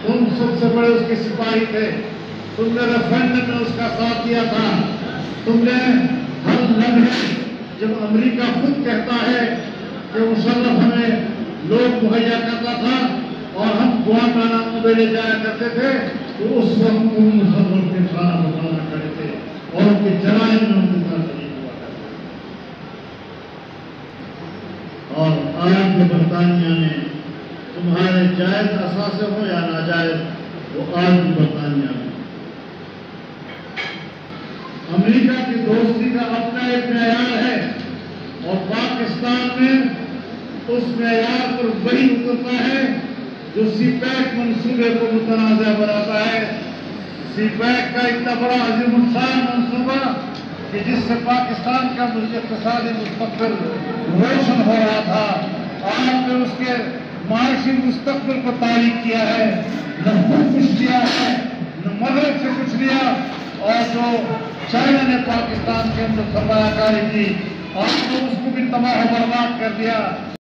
تم سب سے بڑے اس کے سپاہی تھے، تم نے ریفرنڈم میں اس کا ساتھ دیا تھا، تم نے ہر لمحے جب امریکہ خود کہتا ہے کہ مشرف ہمیں لوگ مہیا کرتا تھا اور ہم گوانتانامو میں لے جایا کرتے تھے، تو اس وقت تم مشرف کے کھانا بتانا کرتے تھے اور ان کے جرائم میں ان کے ساتھ شریک ہوا کرتے تھے۔ اور آج جو برطانیہ میں تمہارے جائز اثاثے ہو یا ناجائز، وہ آج بھی برطانیہ میں امریکہ کی دوستی کا اپنا ایک معیار ہے، اور پاکستان میں اس معیار پر وہی اترتا ہے جو سی پیک منصوبے کو متنازع بناتا ہے۔ سی پیک کا اتنا بڑا عظیم الشان منصوبہ کہ جس سے پاکستان کا اقتصادی مستقبل روشن ہو رہا تھا، آج نے اس کے معاشی مستقبل کو تاریک کیا ہے، نہ خود کچھ لیا ہے، نہ مغرب سے کچھ لیا، اور جو چائنا نے پاکستان کے اندر سرمایہ کاری کی، آج تو اس کو بھی تباہ و برباد کر دیا۔